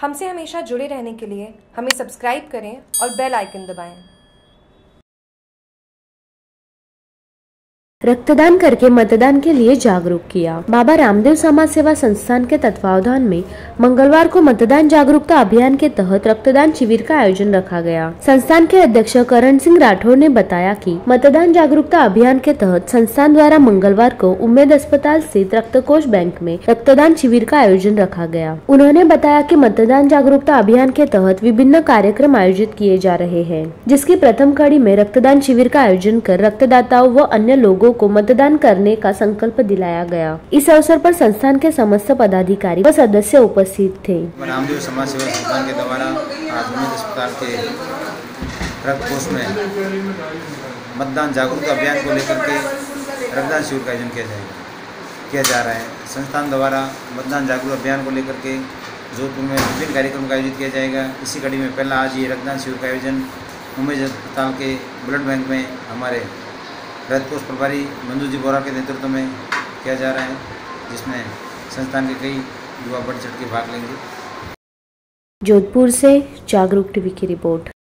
हमसे हमेशा जुड़े रहने के लिए हमें सब्सक्राइब करें और बेल आइकन दबाएं। रक्तदान करके मतदान के लिए जागरूक किया। बाबा रामदेव समाज सेवा संस्थान के तत्वावधान में मंगलवार को मतदान जागरूकता अभियान के तहत रक्तदान शिविर का आयोजन रखा गया। संस्थान के अध्यक्ष करण सिंह राठौर ने बताया कि मतदान जागरूकता अभियान के तहत संस्थान द्वारा मंगलवार को उम्मेद अस्पताल स्थित रक्तकोष बैंक में रक्तदान शिविर का आयोजन रखा गया। उन्होंने बताया कि मतदान जागरूकता अभियान के तहत विभिन्न कार्यक्रम आयोजित किए जा रहे हैं, जिसकी प्रथम कड़ी में रक्तदान शिविर का आयोजन कर रक्तदाताओं व अन्य लोगों को मतदान करने का संकल्प दिलाया गया। इस अवसर पर संस्थान के समस्त पदाधिकारी व सदस्य उपस्थित थे। रामदेव समाज सेवा संस्थान के द्वारा आज उम्मेद अस्पताल के रक्तकोष में मतदान जागरूकता अभियान को लेकर के रक्तदान शिविर का आयोजन किया जा रहा है। संस्थान द्वारा मतदान जागरूकता अभियान को लेकर के जोधपुर में विभिन्न कार्यक्रम का आयोजित किया जाएगा। इसी कड़ी में पहला आज ये रक्तदान शिविर का आयोजन उम्मेद अस्पताल के ब्लड बैंक में हमारे रक्तकोष प्रभारी मंजू जी बोरा के नेतृत्व में किया जा रहा है, जिसमें संस्थान के कई युवा बढ़ चढ़ के भाग लेंगे। जोधपुर से जागरूक टीवी की रिपोर्ट।